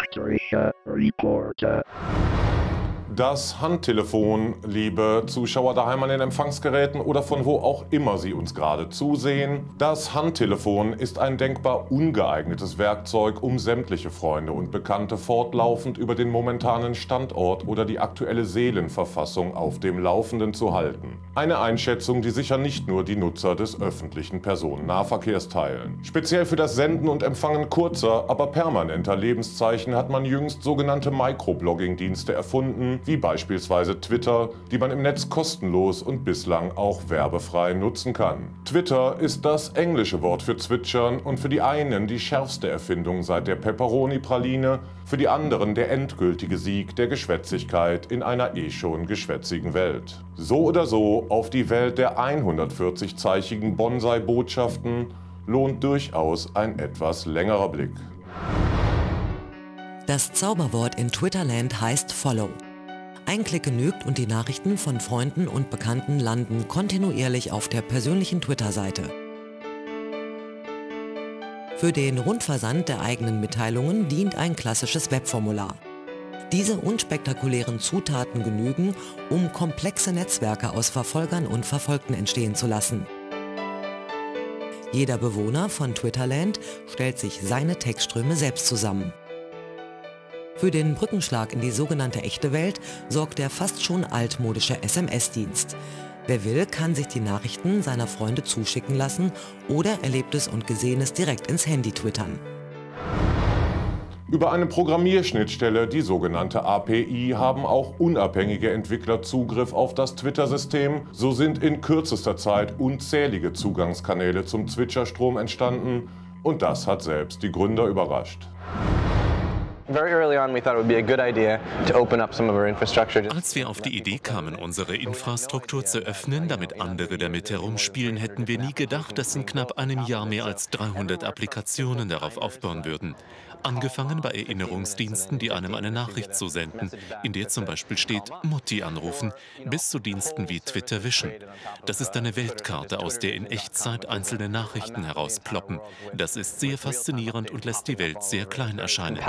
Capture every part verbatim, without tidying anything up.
elektrischer Reporter. Das Handtelefon, liebe Zuschauer daheim an den Empfangsgeräten oder von wo auch immer Sie uns gerade zusehen. Das Handtelefon ist ein denkbar ungeeignetes Werkzeug, um sämtliche Freunde und Bekannte fortlaufend über den momentanen Standort oder die aktuelle Seelenverfassung auf dem Laufenden zu halten. Eine Einschätzung, die sicher nicht nur die Nutzer des öffentlichen Personennahverkehrs teilen. Speziell für das Senden und Empfangen kurzer, aber permanenter Lebenszeichen hat man jüngst sogenannte Microblogging-Dienste erfunden, wie beispielsweise Twitter, die man im Netz kostenlos und bislang auch werbefrei nutzen kann. Twitter ist das englische Wort für Zwitschern und für die einen die schärfste Erfindung seit der Pepperoni-Praline, für die anderen der endgültige Sieg der Geschwätzigkeit in einer eh schon geschwätzigen Welt. So oder so, auf die Welt der hundertvierzig-zeichigen Bonsai-Botschaften lohnt durchaus ein etwas längerer Blick. Das Zauberwort in Twitterland heißt Follow. Ein Klick genügt und die Nachrichten von Freunden und Bekannten landen kontinuierlich auf der persönlichen Twitter-Seite. Für den Rundversand der eigenen Mitteilungen dient ein klassisches Webformular. Diese unspektakulären Zutaten genügen, um komplexe Netzwerke aus Verfolgern und Verfolgten entstehen zu lassen. Jeder Bewohner von Twitterland stellt sich seine Textströme selbst zusammen. Für den Brückenschlag in die sogenannte echte Welt sorgt der fast schon altmodische S M S-Dienst. Wer will, kann sich die Nachrichten seiner Freunde zuschicken lassen oder Erlebtes und Gesehenes direkt ins Handy twittern. Über eine Programmierschnittstelle, die sogenannte A P I, haben auch unabhängige Entwickler Zugriff auf das Twitter-System. So sind in kürzester Zeit unzählige Zugangskanäle zum Zwitscherstrom entstanden und das hat selbst die Gründer überrascht. Als wir auf die Idee kamen, unsere Infrastruktur zu öffnen, damit andere damit herumspielen, hätten wir nie gedacht, dass in knapp einem Jahr mehr als dreihundert Applikationen darauf aufbauen würden. Angefangen bei Erinnerungsdiensten, die einem eine Nachricht zusenden, in der zum Beispiel steht Mutti anrufen, bis zu Diensten wie Twitter Vision. Das ist eine Weltkarte, aus der in Echtzeit einzelne Nachrichten herausploppen. Das ist sehr faszinierend und lässt die Welt sehr klein erscheinen.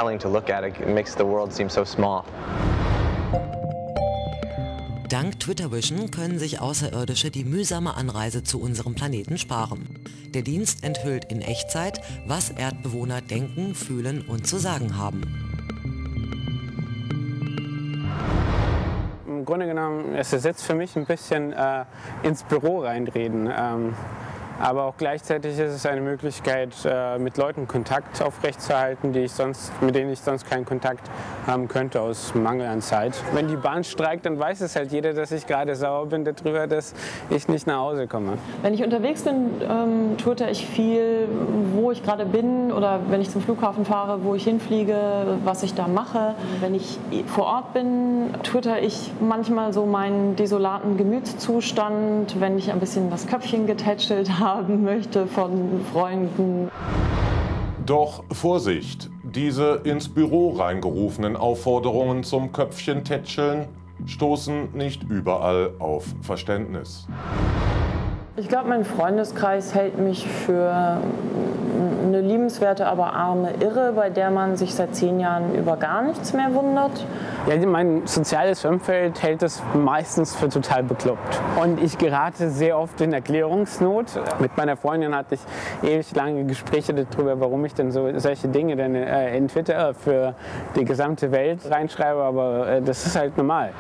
Dank Twitter Vision können sich Außerirdische die mühsame Anreise zu unserem Planeten sparen. Der Dienst enthüllt in Echtzeit, was Erdbewohner denken, fühlen und zu sagen haben. Im Grunde genommen ist es jetzt für mich ein bisschen äh, ins Büro reinreden. Ähm Aber auch gleichzeitig ist es eine Möglichkeit, mit Leuten Kontakt aufrechtzuerhalten, die ich sonst, mit denen ich sonst keinen Kontakt haben könnte aus Mangel an Zeit. Wenn die Bahn streikt, dann weiß es halt jeder, dass ich gerade sauer bin darüber, dass ich nicht nach Hause komme. Wenn ich unterwegs bin, ähm, twitter ich viel, wo ich gerade bin oder wenn ich zum Flughafen fahre, wo ich hinfliege, was ich da mache. Wenn ich vor Ort bin, twitter ich manchmal so meinen desolaten Gemütszustand, wenn ich ein bisschen das Köpfchen getätschelt habe. haben möchte von Freunden. Doch Vorsicht, diese ins Büro reingerufenen Aufforderungen zum Köpfchen-Tätscheln stoßen nicht überall auf Verständnis. Ich glaube, mein Freundeskreis hält mich für eine liebenswerte, aber arme Irre, bei der man sich seit zehn Jahren über gar nichts mehr wundert. Ja, mein soziales Umfeld hält es meistens für total bekloppt. Und ich gerate sehr oft in Erklärungsnot. Mit meiner Freundin hatte ich ewig lange Gespräche darüber, warum ich denn so solche Dinge denn, äh, in Twitter für die gesamte Welt reinschreibe, aber äh, das ist halt normal.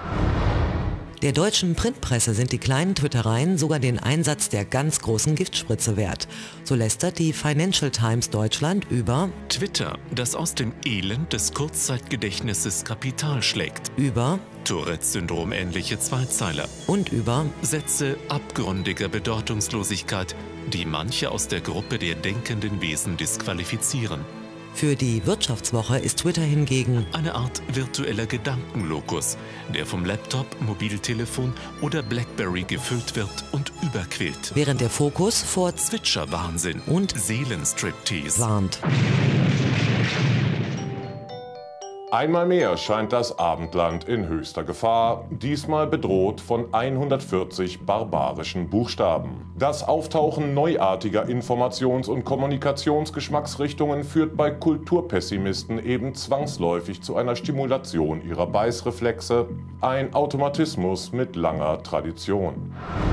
Der deutschen Printpresse sind die kleinen Twittereien sogar den Einsatz der ganz großen Giftspritze wert. So lästert die Financial Times Deutschland über Twitter, das aus dem Elend des Kurzzeitgedächtnisses Kapital schlägt. Über Tourette-Syndrom ähnliche Zweizeiler. Und über Sätze abgründiger Bedeutungslosigkeit, die manche aus der Gruppe der denkenden Wesen disqualifizieren. Für die Wirtschaftswoche ist Twitter hingegen eine Art virtueller Gedankenlokus, der vom Laptop, Mobiltelefon oder Blackberry gefüllt wird und überquillt. Während der Fokus vor Zwitscher-Wahnsinn und Seelenstriptease warnt. Einmal mehr scheint das Abendland in höchster Gefahr, diesmal bedroht von hundertvierzig barbarischen Buchstaben. Das Auftauchen neuartiger Informations- und Kommunikationsgeschmacksrichtungen führt bei Kulturpessimisten eben zwangsläufig zu einer Stimulation ihrer Beißreflexe, ein Automatismus mit langer Tradition.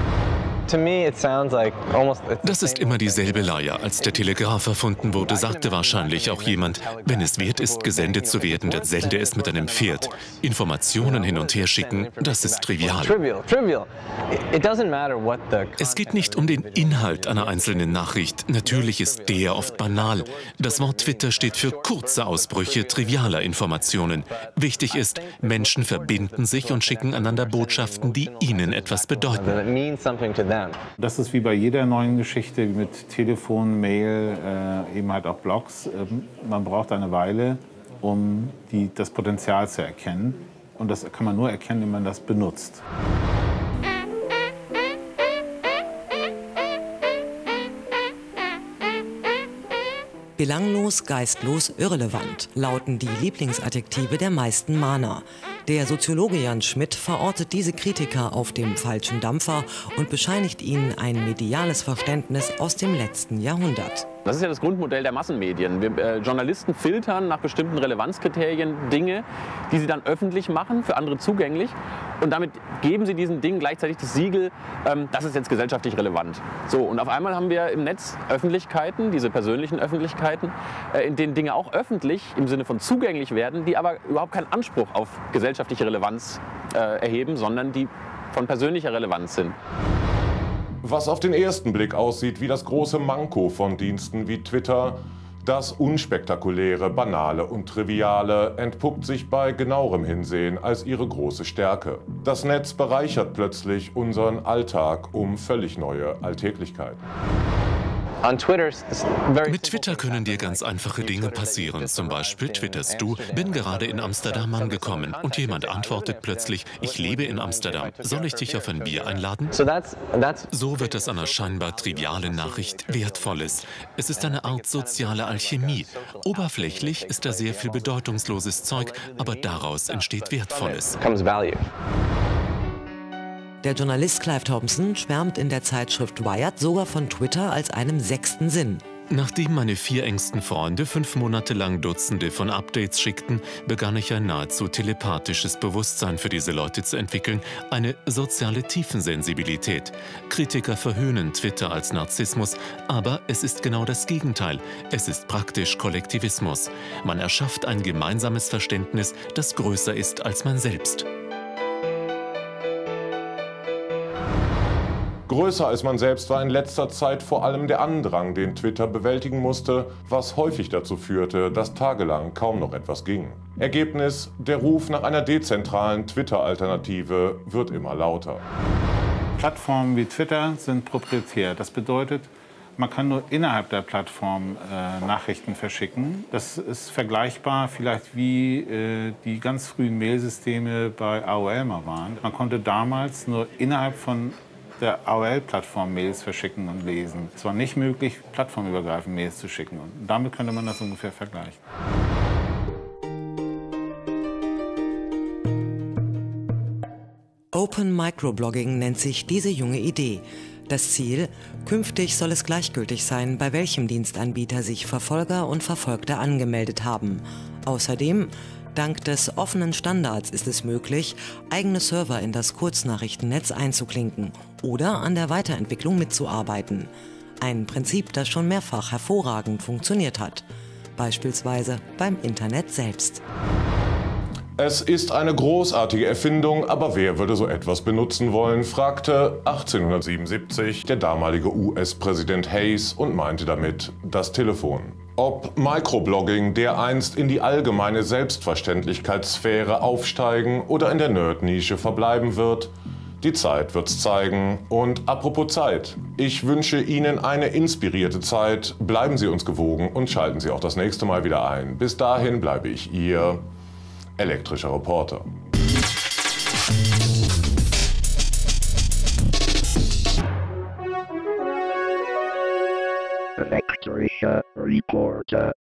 Das ist immer dieselbe Leier. Als der Telegraph erfunden wurde, sagte wahrscheinlich auch jemand, wenn es wert ist, gesendet zu werden, dann sende es mit einem Pferd. Informationen hin und her schicken, das ist trivial. Es geht nicht um den Inhalt einer einzelnen Nachricht. Natürlich ist der oft banal. Das Wort Twitter steht für kurze Ausbrüche trivialer Informationen. Wichtig ist, Menschen verbinden sich und schicken einander Botschaften, die ihnen etwas bedeuten. Das ist wie bei jeder neuen Geschichte, wie mit Telefon, Mail, äh, eben halt auch Blogs. Ähm, man braucht eine Weile, um die, das Potenzial zu erkennen. Und das kann man nur erkennen, wenn man das benutzt. Belanglos, geistlos, irrelevant lauten die Lieblingsadjektive der meisten Mahner. Der Soziologe Jan Schmidt verortet diese Kritiker auf dem falschen Dampfer und bescheinigt ihnen ein mediales Verständnis aus dem letzten Jahrhundert. Das ist ja das Grundmodell der Massenmedien. Wir, äh, Journalisten filtern nach bestimmten Relevanzkriterien Dinge, die sie dann öffentlich machen, für andere zugänglich. Und damit geben sie diesen Dingen gleichzeitig das Siegel, ähm, das ist jetzt gesellschaftlich relevant. So, und auf einmal haben wir im Netz Öffentlichkeiten, diese persönlichen Öffentlichkeiten, äh, in denen Dinge auch öffentlich im Sinne von zugänglich werden, die aber überhaupt keinen Anspruch auf gesellschaftliche Relevanz äh, erheben, sondern die von persönlicher Relevanz sind. Was auf den ersten Blick aussieht wie das große Manko von Diensten wie Twitter, das Unspektakuläre, Banale und Triviale entpuppt sich bei genauerem Hinsehen als ihre große Stärke. Das Netz bereichert plötzlich unseren Alltag um völlig neue Alltäglichkeiten. Mit Twitter können dir ganz einfache Dinge passieren. Zum Beispiel twitterst du, bin gerade in Amsterdam angekommen und jemand antwortet plötzlich, ich lebe in Amsterdam, soll ich dich auf ein Bier einladen? So wird aus einer scheinbar trivialen Nachricht Wertvolles. Es ist eine Art soziale Alchemie. Oberflächlich ist da sehr viel bedeutungsloses Zeug, aber daraus entsteht Wertvolles. Der Journalist Clive Thompson schwärmt in der Zeitschrift Wired sogar von Twitter als einem sechsten Sinn. Nachdem meine vier engsten Freunde fünf Monate lang Dutzende von Updates schickten, begann ich ein nahezu telepathisches Bewusstsein für diese Leute zu entwickeln, eine soziale Tiefensensibilität. Kritiker verhöhnen Twitter als Narzissmus, aber es ist genau das Gegenteil. Es ist praktisch Kollektivismus. Man erschafft ein gemeinsames Verständnis, das größer ist als man selbst. Größer als man selbst war in letzter Zeit vor allem der Andrang, den Twitter bewältigen musste, was häufig dazu führte, dass tagelang kaum noch etwas ging. Ergebnis: Der Ruf nach einer dezentralen Twitter-Alternative wird immer lauter. Plattformen wie Twitter sind proprietär. Das bedeutet, man kann nur innerhalb der Plattform äh, Nachrichten verschicken. Das ist vergleichbar vielleicht wie äh, die ganz frühen Mailsysteme bei A O L mal waren. Man konnte damals nur innerhalb von der A O L-Plattform Mails verschicken und lesen. Es war nicht möglich, plattformübergreifend Mails zu schicken. Und damit könnte man das ungefähr vergleichen. Open Microblogging nennt sich diese junge Idee. Das Ziel: Künftig soll es gleichgültig sein, bei welchem Dienstanbieter sich Verfolger und Verfolgte angemeldet haben. Außerdem: Dank des offenen Standards ist es möglich, eigene Server in das Kurznachrichtennetz einzuklinken oder an der Weiterentwicklung mitzuarbeiten. Ein Prinzip, das schon mehrfach hervorragend funktioniert hat. Beispielsweise beim Internet selbst. Es ist eine großartige Erfindung, aber wer würde so etwas benutzen wollen, fragte achtzehnhundertsiebenundsiebzig der damalige U S-Präsident Hayes und meinte damit das Telefon. Ob Microblogging dereinst in die allgemeine Selbstverständlichkeitssphäre aufsteigen oder in der Nerd-Nische verbleiben wird, die Zeit wird's zeigen. Und apropos Zeit, ich wünsche Ihnen eine inspirierte Zeit, bleiben Sie uns gewogen und schalten Sie auch das nächste Mal wieder ein. Bis dahin bleibe ich Ihr elektrischer Reporter. Elektrischer Reporter.